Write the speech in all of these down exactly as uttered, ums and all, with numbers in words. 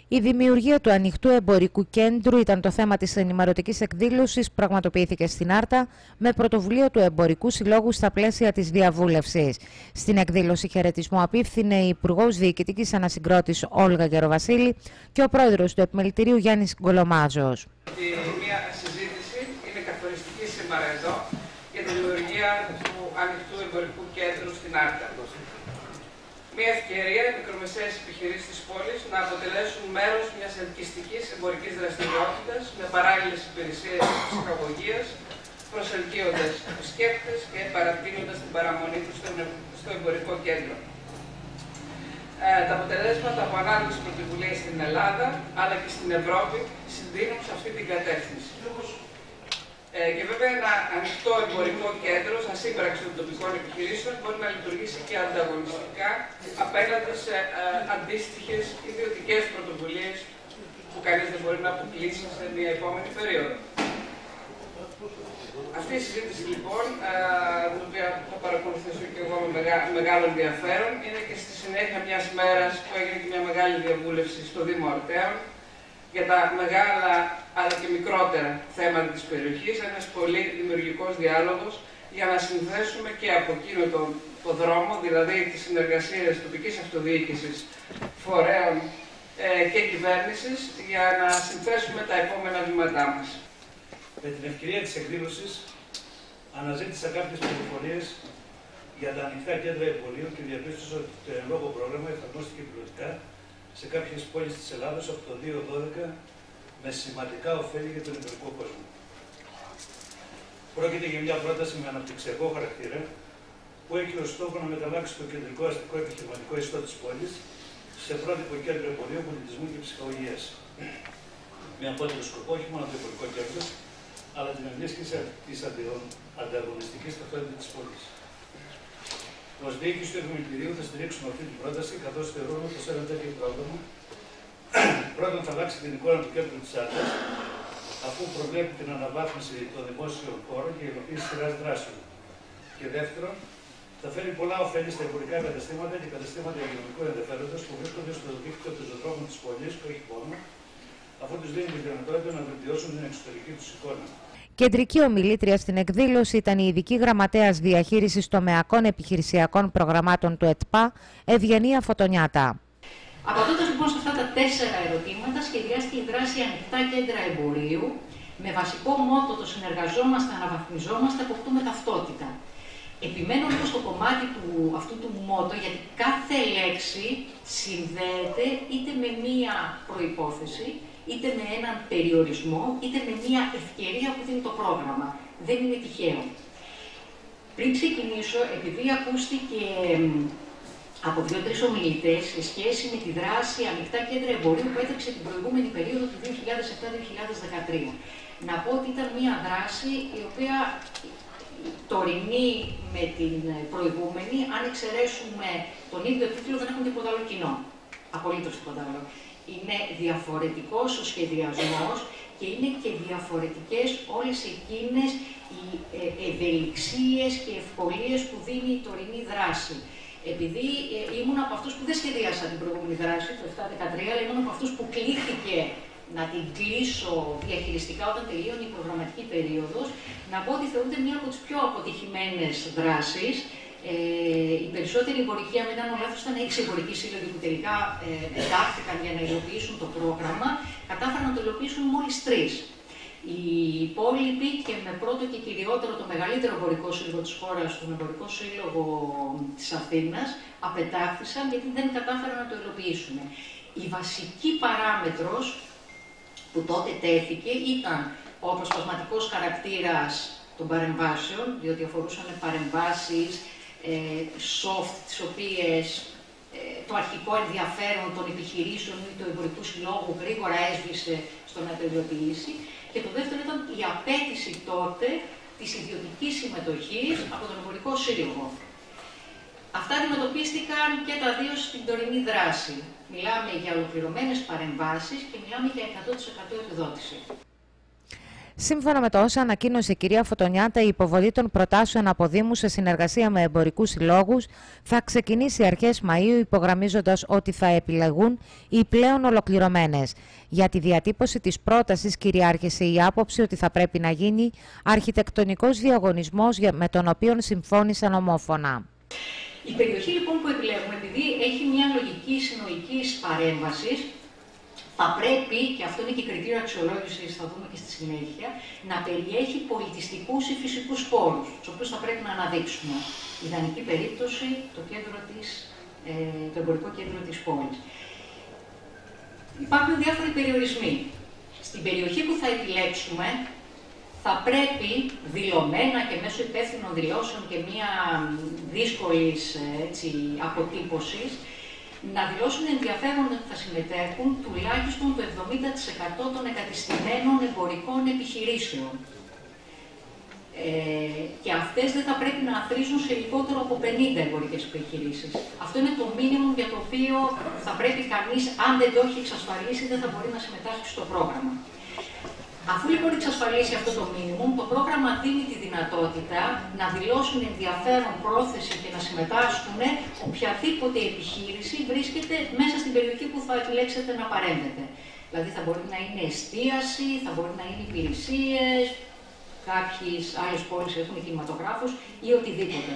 Η δημιουργία του ανοιχτού εμπορικού κέντρου ήταν το θέμα της ενημερωτικής εκδήλωσης που πραγματοποιήθηκε στην Άρτα με πρωτοβουλία του Εμπορικού Συλλόγου στα πλαίσια της διαβούλευσης. Στην εκδήλωση χαιρετισμού απίφθινε η Υπουργός Διοικητικής Ανασυγκρότησης Όλγα Γεροβασίλη και ο Πρόεδρος του Επιμελητηρίου Γιάννης Γκολομάζος. Μια συζήτηση είναι καθοριστική σήμερα εδώ για τη δημιουργία του ανοιχτού εμπορικού κέντρου στην Άρτα. Μια ευκαιρία οι μικρομεσαίες επιχειρήσεις της πόλης να αποτελέσουν μέρος μιας ελκυστικής εμπορικής δραστηριότητας με παράλληλες υπηρεσίες ψυχαγωγίας, προσελκύοντας επισκέπτες και παρατείνοντας την παραμονή τους στο εμπορικό κέντρο. Ε, τα αποτελέσματα από ανάλογες πρωτοβουλίες στην Ελλάδα αλλά και στην Ευρώπη συνδύνουν σε αυτή την κατεύθυνση. Ε, και βέβαια ένα ανοιχτό εμπορικό κέντρο, σαν σύμπραξη των τοπικών επιχειρήσεων, μπορεί να λειτουργήσει και ανταγωνιστικά απέναντι σε ε, αντίστοιχες ιδιωτικές πρωτοβουλίες που κανείς δεν μπορεί να αποκλείσει σε μια επόμενη περίοδο. Αυτή η συζήτηση λοιπόν, ε, την οποία θα παρακολουθήσω και εγώ με μεγά, μεγάλο ενδιαφέρον, είναι και στη συνέχεια μιας μέρας που έγινε και μια μεγάλη διαβούλευση στο Δήμο Αρτέων για τα μεγάλα αλλά και μικρότερα θέματα της περιοχής, ένας πολύ δημιουργικός διάλογος για να συνδέσουμε και από εκείνο τον το δρόμο, δηλαδή τις συνεργασίες τοπικής αυτοδιοίκησης, φορέων ε, και κυβέρνησης, για να συνθέσουμε τα επόμενα βήματά μας. Με την ευκαιρία της εκδήλωσης αναζήτησα κάποιες πληροφορίες για τα ανοιχτά κέντρα εμπορίου και διαπίστωσα ότι το εν λόγω πρόγραμμα εφαρμόστηκε πιλωτικά σε κάποιες πόλεις της Ελλάδος από το δύο χιλιάδες δώδεκα με σημαντικά ωφέλη για τον εμπορικό κόσμο. Πρόκειται για μια πρόταση με αναπτυξιακό χαρακτήρα που έχει ως στόχο να μεταλλάξει το κεντρικό αστικό επιχειρηματικό ιστό της πόλης σε πρότυπο κέντρο εμπορίου, πολιτισμού και ψυχαγωγίας. Με απότερο σκοπό όχι μόνο το εμπορικό κέντρο, αλλά την ενίσχυση της ανταγωνιστικής ταυτότητας της πόλης. Ως διοίκηση του Επιμελητηρίου θα στηρίξουμε αυτή την πρόταση, καθώς θεωρούμε πως ένα τέτοιο πρόγραμμα πρώτον θα αλλάξει την εικόνα του κέντρου της Άρτας, αφού προβλέπει την αναβάθμιση των δημόσιων χώρων και υλοποίηση σειράς δράσεων. Και δεύτερον, θα φέρει πολλά ωφέλη στα εμπορικά καταστήματα και καταστήματα υγειονομικού ενδιαφέροντος που βρίσκονται στο δίκτυο πεζοδρόμων της πόλης και όχι μόνο, αφού τους δίνει τη δυνατότητα να βελτιώσουν την εξωτερική τους εικόνα. Κεντρική ομιλήτρια στην εκδήλωση ήταν η ειδική γραμματέας διαχείρισης τομεακών επιχειρησιακών προγραμμάτων του ΕΤΠΑ, Ευγενία Φωτονιάτα. Απαντώντας λοιπόν σε αυτά τα τέσσερα ερωτήματα, σχεδιάστηκε η δράση ανοιχτά κέντρα εμπορίου με βασικό μότο το συνεργαζόμαστε, αναβαθμιζόμαστε, αποκτούμε ταυτότητα. Επιμένω λίγο στο κομμάτι του, αυτού του μότο, γιατί κάθε λέξη συνδέεται είτε με μία προϋπόθεση, είτε με έναν περιορισμό, είτε με μία ευκαιρία που δίνει το πρόγραμμα. Δεν είναι τυχαίο. Πριν ξεκινήσω, επειδή ακούστηκε από δύο-τρεις ομιλητές σε σχέση με τη δράση ανοιχτά κέντρα εμπορίου που έτρεξε την προηγούμενη περίοδο του δύο χιλιάδες επτά με δύο χιλιάδες δεκατρία. Να πω ότι ήταν μία δράση η οποία τωρινή με την προηγούμενη, αν εξαιρέσουμε τον ίδιο τίτλο, δεν έχουν τίποτα άλλο κοινό. Απολύτως τίποτα άλλο. Είναι διαφορετικός ο σχεδιασμός και είναι και διαφορετικές όλες εκείνες οι ευελιξίες και ευκολίες που δίνει η τωρινή δράση. Επειδή ε, ήμουν από αυτούς που δεν σχεδίασαν την προηγούμενη δράση, το επτά δεκατρία, αλλά ήμουν από αυτούς που κλήθηκε να την κλείσω διαχειριστικά όταν τελείωνε η προγραμματική περίοδος, να πω ότι θεωρούνται μία από τις πιο αποτυχημένες δράσεις. Ε, οι περισσότεροι εμπορικοί, αν δεν κάνω λάθος, ήταν έξι εμπορικοί σύλλογοι που τελικά ε, εντάχθηκαν για να υλοποιήσουν το πρόγραμμα, κατάφεραν να το υλοποιήσουν μόλις τρεις. Οι υπόλοιποι και με πρώτο και κυριότερο το μεγαλύτερο εμπορικό σύλλογο της χώρας, τον Εμπορικό Σύλλογο της Αθήνας, απετάχθησαν γιατί δεν κατάφεραν να το υλοποιήσουν. Η βασική παράμετρος που τότε τέθηκε ήταν ο αποσπασματικός χαρακτήρας των παρεμβάσεων, διότι αφορούσαν παρεμβάσεις ε, soft, τις οποίες ε, το αρχικό ενδιαφέρον των επιχειρήσεων ή του εμπορικού συλλόγου γρήγορα έσβησε στο να το υλοποιήσει. Και το δεύτερο ήταν η απέτηση τότε της ιδιωτικής συμμετοχής από τον Εμπορικό Σύλλογο. Αυτά αντιμετωπίστηκαν και τα δύο στην τωρινή δράση. Μιλάμε για ολοκληρωμένες παρεμβάσεις και μιλάμε για εκατό τοις εκατό επιδότηση. Σύμφωνα με το όσα ανακοίνωσε η κυρία Φωτονιάτα, η υποβολή των προτάσεων από Δήμου σε συνεργασία με εμπορικούς συλλόγους θα ξεκινήσει αρχές Μαΐου, υπογραμμίζοντας ότι θα επιλεγούν οι πλέον ολοκληρωμένες. Για τη διατύπωση της πρότασης κυριάρχησε η άποψη ότι θα πρέπει να γίνει αρχιτεκτονικός διαγωνισμός με τον οποίο συμφώνησαν ομόφωνα. Η περιοχή λοιπόν που επιλέγουμε, επειδή έχει μια λογική συνολικής παρέμβασης, θα πρέπει, και αυτό είναι και κριτήριο αξιολόγησης, θα δούμε και στη συνέχεια, να περιέχει πολιτιστικούς ή φυσικούς πόρους, τους οποίους θα πρέπει να αναδείξουμε. Ιδανική περίπτωση, το, κέντρο της, ε, το εμπορικό κέντρο της πόλης. Υπάρχουν διάφοροι περιορισμοί. Στην περιοχή που θα επιλέξουμε, θα πρέπει δηλωμένα και μέσω υπεύθυνων δηλώσεων και μια δύσκολης έτσι, αποτύπωσης, να δηλώσουν ενδιαφέρον ότι θα συμμετέχουν τουλάχιστον το εβδομήντα τοις εκατό των εγκατεστημένων εμπορικών επιχειρήσεων. Ε, και αυτές δεν θα πρέπει να αθροίζουν σε λιγότερο από πενήντα εμπορικές επιχειρήσεις. Αυτό είναι το μήνυμο για το οποίο θα πρέπει κανείς, αν δεν το έχει εξασφαλίσει, δεν θα μπορεί να συμμετάσχει στο πρόγραμμα. Αφού λοιπόν εξασφαλίσει αυτό το μήνυμο, το πρόγραμμα δίνει τη δυνατότητα να δηλώσουν ενδιαφέρον, πρόθεση και να συμμετάσχουν οποιαδήποτε επιχείρηση βρίσκεται μέσα στην περιοχή που θα επιλέξετε να παρέμβετε. Δηλαδή θα μπορεί να είναι εστίαση, θα μπορεί να είναι υπηρεσίες, κάποιες άλλες πόλεις έχουν κινηματογράφους ή οτιδήποτε.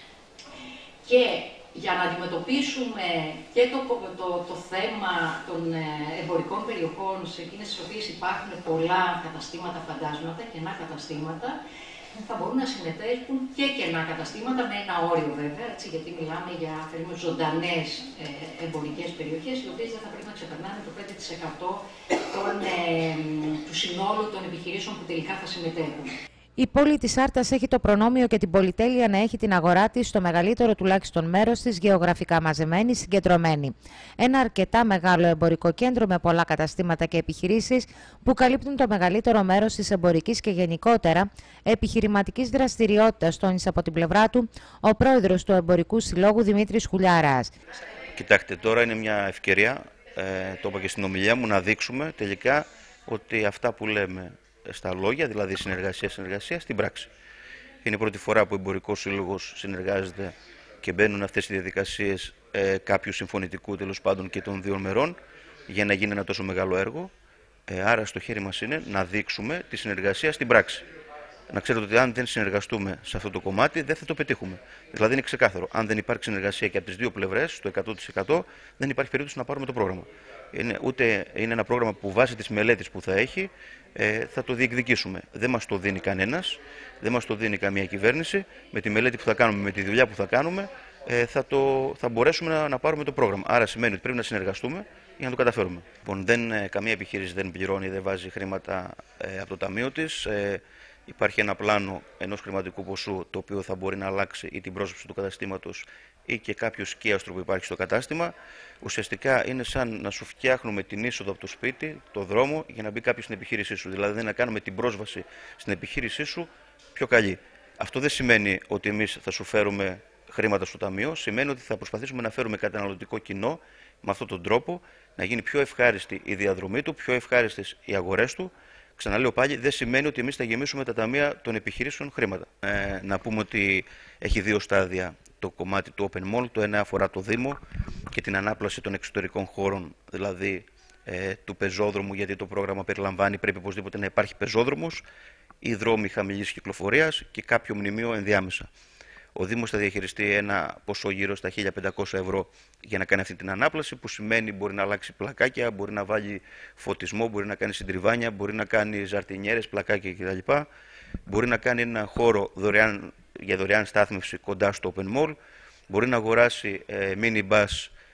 Και για να αντιμετωπίσουμε και το, το, το θέμα των εμπορικών περιοχών σε εκείνες τις οποίες υπάρχουν πολλά καταστήματα, φαντάσματα, κενά καταστήματα, θα μπορούν να συμμετέχουν και κενά καταστήματα με ένα όριο βέβαια, έτσι, γιατί μιλάμε για ζωντανές ε, εμπορικές περιοχές, οι οποίες δεν θα πρέπει να ξεπερνάνε το πέντε τοις εκατό των, ε, του συνόλου των επιχειρήσεων που τελικά θα συμμετέχουν. Η πόλη της Άρτας έχει το προνόμιο και την πολυτέλεια να έχει την αγορά της στο μεγαλύτερο τουλάχιστον μέρος της γεωγραφικά μαζεμένη, συγκεντρωμένη. Ένα αρκετά μεγάλο εμπορικό κέντρο με πολλά καταστήματα και επιχειρήσεις που καλύπτουν το μεγαλύτερο μέρος της εμπορικής και γενικότερα επιχειρηματικής δραστηριότητας, τόνισε από την πλευρά του ο πρόεδρος του Εμπορικού Συλλόγου Δημήτρης Χουλιάρας. Κοιτάξτε, τώρα είναι μια ευκαιρία, ε, το είπα και στην ομιλία μου, να δείξουμε τελικά ότι αυτά που λέμε στα λόγια, δηλαδή συνεργασία, συνεργασία, στην πράξη. Είναι η πρώτη φορά που ο Εμπορικός Σύλλογος συνεργάζεται και μπαίνουν αυτές οι διαδικασίες ε, κάποιου συμφωνητικού τέλος πάντων και των δύο μερών για να γίνει ένα τόσο μεγάλο έργο. Ε, άρα στο χέρι μας είναι να δείξουμε τη συνεργασία στην πράξη. Να ξέρετε ότι αν δεν συνεργαστούμε σε αυτό το κομμάτι δεν θα το πετύχουμε. Δηλαδή είναι ξεκάθαρο. Αν δεν υπάρχει συνεργασία και από τις δύο πλευρές, το εκατό τοις εκατό, δεν υπάρχει περίπτωση να πάρουμε το πρόγραμμα. Είναι, ούτε είναι ένα πρόγραμμα που βάσει της μελέτης που θα έχει ε, θα το διεκδικήσουμε. Δεν μας το δίνει κανένας, δεν μας το δίνει καμία κυβέρνηση. Με τη μελέτη που θα κάνουμε, με τη δουλειά που θα κάνουμε, ε, θα, το, θα μπορέσουμε να, να πάρουμε το πρόγραμμα. Άρα σημαίνει ότι πρέπει να συνεργαστούμε για να το καταφέρουμε. Λοιπόν, δεν, ε, καμία επιχείρηση δεν πληρώνει, δεν βάζει χρήματα ε, από το ταμείο της. Ε, Υπάρχει ένα πλάνο ενός χρηματικού ποσού το οποίο θα μπορεί να αλλάξει ή την πρόσβαση του καταστήματος ή και κάποιο σκίαστρο που υπάρχει στο κατάστημα. Ουσιαστικά είναι σαν να σου φτιάχνουμε την είσοδο από το σπίτι, το δρόμο, για να μπει κάποιος στην επιχείρησή σου. Δηλαδή να κάνουμε την πρόσβαση στην επιχείρησή σου πιο καλή. Αυτό δεν σημαίνει ότι εμείς θα σου φέρουμε χρήματα στο ταμείο. Σημαίνει ότι θα προσπαθήσουμε να φέρουμε καταναλωτικό κοινό με αυτόν τον τρόπο, να γίνει πιο ευχάριστη η διαδρομή του, πιο ευχάριστες οι αγορές του. Ξαναλέω πάλι, δεν σημαίνει ότι εμείς θα γεμίσουμε τα ταμεία των επιχειρήσεων χρήματα. Ε, να πούμε ότι έχει δύο στάδια το κομμάτι του Open Mall. Το ένα αφορά το Δήμο και την ανάπλαση των εξωτερικών χώρων, δηλαδή ε, του πεζόδρομου, γιατί το πρόγραμμα περιλαμβάνει, πρέπει οπωσδήποτε να υπάρχει πεζόδρομος ή δρόμοι χαμηλής κυκλοφορίας και κάποιο μνημείο ενδιάμεσα. Ο Δήμος θα διαχειριστεί ένα ποσό γύρω στα χίλια πεντακόσια ευρώ για να κάνει αυτή την ανάπλαση, που σημαίνει μπορεί να αλλάξει πλακάκια, μπορεί να βάλει φωτισμό, μπορεί να κάνει συντριβάνια, μπορεί να κάνει ζαρτινιέρες, πλακάκια κτλ. Μπορεί να κάνει ένα χώρο δωρεάν, για δωρεάν στάθμευση κοντά στο Open Mall, μπορεί να αγοράσει ε, mini bus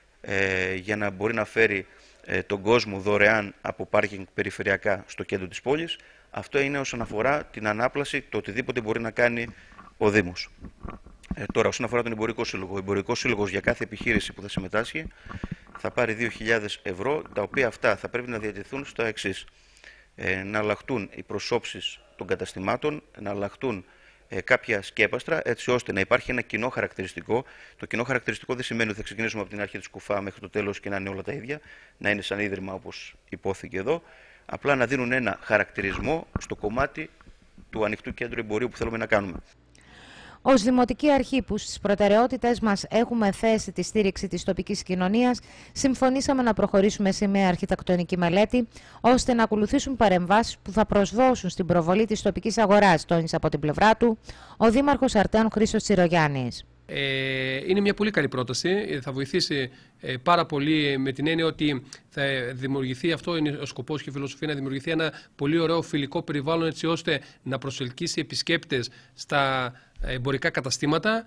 ε, για να μπορεί να φέρει ε, τον κόσμο δωρεάν από πάρκινγκ περιφερειακά στο κέντρο της πόλης. Αυτό είναι όσον αφορά την ανάπλαση, το οτιδήποτε μπορεί να κάνει ο Δήμος. Ε, τώρα, όσον αφορά τον Εμπορικό Σύλλογο, ο Εμπορικός Σύλλογος για κάθε επιχείρηση που θα συμμετάσχει θα πάρει δύο χιλιάδες ευρώ, τα οποία αυτά θα πρέπει να διατεθούν στο εξής. Ε, να αλλάχτούν οι προσώψεις των καταστημάτων, να αλλάχτούν ε, κάποια σκέπαστρα, έτσι ώστε να υπάρχει ένα κοινό χαρακτηριστικό. Το κοινό χαρακτηριστικό δεν σημαίνει ότι θα ξεκινήσουμε από την αρχή της κουφά μέχρι το τέλος και να είναι όλα τα ίδια, να είναι σαν ίδρυμα όπως υπόθηκε εδώ, απλά να δίνουν ένα χαρακτηρισμό στο κομμάτι του ανοιχτού κέντρου εμπορίου που θέλουμε να κάνουμε. Ως Δημοτική Αρχή που στις προτεραιότητες μας έχουμε θέσει τη στήριξη της τοπικής κοινωνίας, συμφωνήσαμε να προχωρήσουμε σε μια αρχιτεκτονική μελέτη, ώστε να ακολουθήσουν παρεμβάσεις που θα προσδώσουν στην προβολή της τοπικής αγοράς, τόνισε από την πλευρά του ο Δήμαρχος Αρτέων Χρήστος Τσιρογιάννης. Είναι μια πολύ καλή πρόταση, θα βοηθήσει πάρα πολύ με την έννοια ότι θα δημιουργηθεί, αυτό είναι ο σκοπός και η φιλοσοφία, να δημιουργηθεί ένα πολύ ωραίο φιλικό περιβάλλον έτσι ώστε να προσελκύσει επισκέπτες στα εμπορικά καταστήματα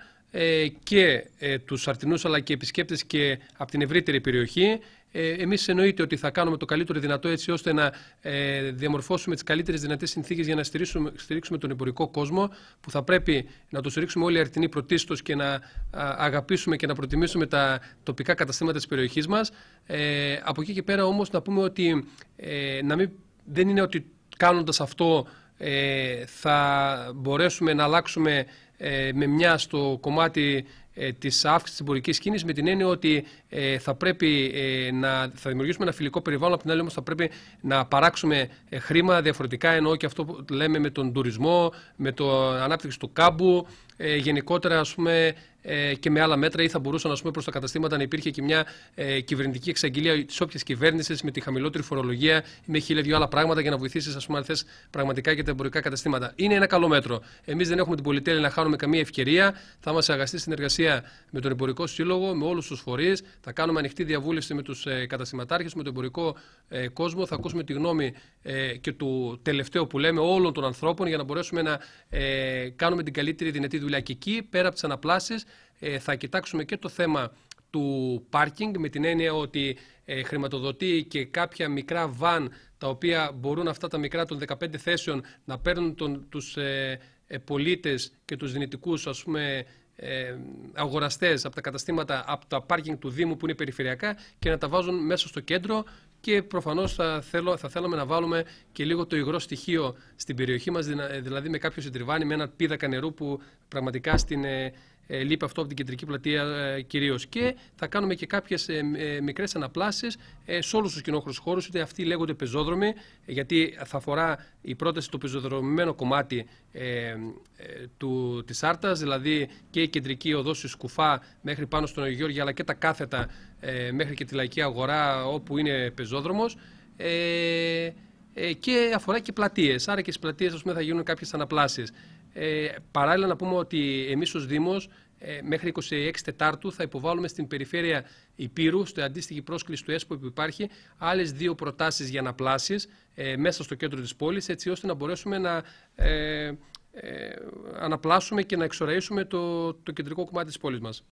και τους Αρτινούς αλλά και επισκέπτες και από την ευρύτερη περιοχή. Εμείς εννοείται ότι θα κάνουμε το καλύτερο δυνατό έτσι ώστε να ε, διαμορφώσουμε τις καλύτερες δυνατές συνθήκες για να στηρίξουμε, στηρίξουμε τον εμπορικό κόσμο, που θα πρέπει να το στηρίξουμε όλοι οι Αρτινοί πρωτίστως και να α, αγαπήσουμε και να προτιμήσουμε τα τοπικά καταστήματα της περιοχής μας. Ε, από εκεί και πέρα όμως να πούμε ότι ε, να μην, δεν είναι ότι κάνοντας αυτό ε, θα μπορέσουμε να αλλάξουμε ε, με μια στο κομμάτι ε, της αύξησης της εμπορικής κίνησης, με την έννοια ότι ε, θα πρέπει ε, να θα δημιουργήσουμε ένα φιλικό περιβάλλον, από την άλλη όμως θα πρέπει να παράξουμε ε, χρήμα διαφορετικά, εννοώ και αυτό που λέμε με τον τουρισμό, με την ανάπτυξη του κάμπου, ε, γενικότερα ας πούμε ε, και με άλλα μέτρα, ή θα μπορούσαν ας πούμε προς τα καταστήματα να υπήρχε και μια ε, κυβερνητική εξαγγελία της όποιας κυβέρνησης με τη χαμηλότερη φορολογία ή με χίλια δυο άλλα πράγματα για να βοηθήσεις ας πούμε αν θες πραγματικά και τα εμπορικά καταστήματα. Είναι ένα καλό μέτρο. Εμείς δεν έχουμε την πολυτέλεια να χάνουμε καμία ευκαιρία. Θα είμαστε αγαστή συνεργασία με τον Εμπορικό Σύλλογο, με όλους τους φορείς. Θα κάνουμε ανοιχτή διαβούλευση με τους ε, καταστηματάρχες, με τον εμπορικό ε, κόσμο. Θα ακούσουμε τη γνώμη ε, και του τελευταίου που λέμε όλων των ανθρώπων για να μπορέσουμε να ε, κάνουμε την καλύτερη δυνατή δουλειά. Και εκεί, πέρα από τις αναπλάσεις, ε, θα κοιτάξουμε και το θέμα του πάρκινγκ, με την έννοια ότι ε, χρηματοδοτεί και κάποια μικρά βαν, τα οποία μπορούν αυτά τα μικρά των δεκαπέντε θέσεων να παίρνουν τον, τους ε, ε, πολίτες και τους δυνητικούς ας πούμε ε, αγοραστές από τα καταστήματα, από τα πάρκινγκ του Δήμου που είναι περιφερειακά και να τα βάζουν μέσα στο κέντρο. Και προφανώς θα, θέλω, θα θέλαμε να βάλουμε και λίγο το υγρό στοιχείο στην περιοχή μας, δηλαδή με κάποιο συντριβάνι, με ένα πίδακα νερού που πραγματικά στην, ε, ε, λείπει αυτό από την κεντρική πλατεία ε, κυρίως. Και θα κάνουμε και κάποιες ε, ε, μικρές αναπλάσεις ε, σε όλους τους κοινόχρηστους χώρους, είτε αυτοί λέγονται πεζόδρομοι, γιατί θα αφορά η πρόταση το πεζοδρομημένο κομμάτι ε, ε, του, της Άρτας, δηλαδή και η κεντρική οδός στη Σκουφά μέχρι πάνω στον Αγιο Γιώργη, αλλά και τα κάθετα ε, μέχρι και τη Λαϊκή Αγορά όπου είναι πεζόδρομος. Ε, ε, και αφορά και πλατείες, άρα και στις πλατείες ας πούμε, θα γίνουν κάποιες αναπλάσεις. Ε, παράλληλα να πούμε ότι εμείς ως Δήμος ε, μέχρι είκοσι έξι Τετάρτου θα υποβάλουμε στην περιφέρεια Υπήρου, στο αντίστοιχη πρόσκληση του ΕΣΠΟ που υπάρχει, άλλες δύο προτάσεις για αναπλάσεις ε, μέσα στο κέντρο της πόλης, έτσι ώστε να μπορέσουμε να ε, ε, αναπλάσουμε και να εξοραίσουμε το, το κεντρικό κομμάτι της πόλης μας.